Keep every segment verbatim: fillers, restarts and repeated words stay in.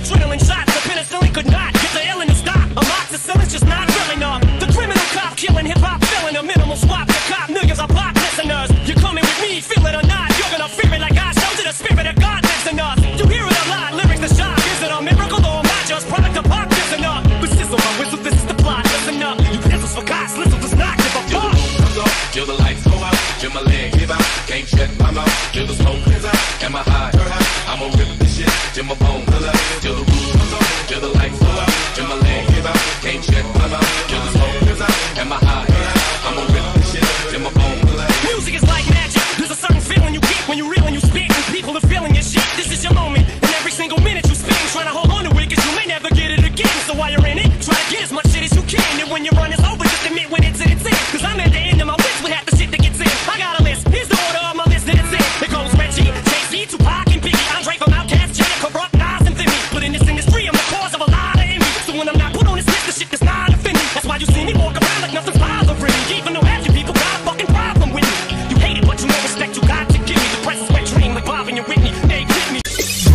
adrenaline shots. The penicillin could not get the ill in the stop. Amoxicillin's just not real enough. The criminal cop killing hip-hop, filling a minimal swap. The cop millions of pop listeners. You're coming with me, feel it or not. You're gonna fear it like I showed you. The spirit of God lives in us. You hear it a lot, lyrics the shock. Is it a miracle or am I just product of pop? Listen up, but sizzle my whistle, this is the plot. Listen up, you pencils for cops, listen does not give a fuck. Till the lights go out, till my leg give out. Can't shut my mouth, till the smoke clears out. And my high, I'ma rip this shit till my bone pull out. Till the roof comes on, till the lights go out. Till my leg give out, can't shut my mouth, till the smoke clears out. And my high, I'ma rip this shit till my bone pull out. Music is like magic, there's a certain feeling you get when you reel and you spit. And people are feeling your shit, this is your moment. And every single minute you spend trying to hold on to it, cause you may never get it again. So while you're in it, try to get as much shit as you can. And when your run is over, just admit when it's in, it's in. Cause I'm at the end of my wits with half the shit that gets in. I got a list, here's the order of my list that it's in. It goes Reggie, Jay-Z, Tupac, and Biggie, Andre from Outkast, Jada, Corrupt, Nas, and Fimi. But in this industry, I'm the cause of a lot of envy. So when I'm not put on this list, the shit does not offend me. That's why you see me walk around like nothing's bothering me. Even though half you people got a fucking problem with me. You hate it, but you know respect you got to give me. The press is wet dream like Bob and your Whitney. They get me.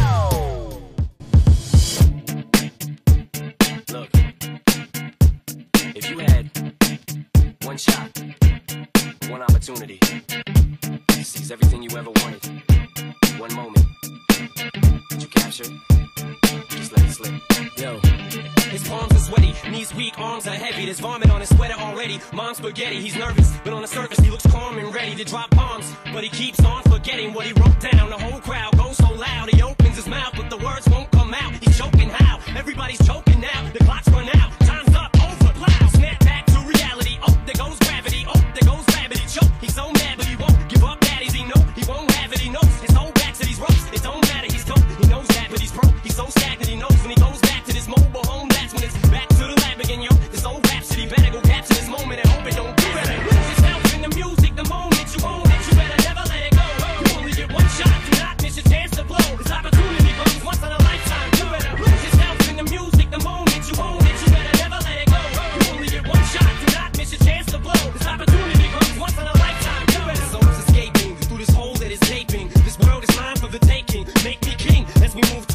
Look, if you had one shot, one opportunity to seize everything you ever wanted, one moment, did you capture it? Just let it slip. Yo, his palms are sweaty, knees weak, arms are heavy. There's vomit on his sweater already. Mom's spaghetti, he's nervous, but on the surface he looks calm and ready to drop bombs. But he keeps on forgetting what he wrote down. The whole crowd goes so loud, he opens his mouth, but the words won't come out. He's choking how? Everybody's choking now. The clock's run out, time's up, over, plow. Snap back to reality. Oh, there goes gravity. Oh, there goes gravity. Choke. He's so mad, but he won't give up. Daddies, he know he won't have it. He knows his whole back to these ropes. It don't matter. He's dope. He knows that, but he's broke. He's so stagnant. He knows when he goes back to this mobile home. That's when it's back to the lab again, yo. This old rhapsody better go capture this moment and hope it don't do it. Lose yourself in the music the moment you own it. You better never let it go. You only get one shot. Do not miss your chance to blow. This opportunity comes once in a lifetime. You better lose yourself in the music the moment you own it. You better never let it go. You only get one shot. Do not miss your chance to blow. This opportunity comes once in a lifetime. You better. Soul's escaping through this hole that is gaping. This world is mine for the taking. Make me king as we move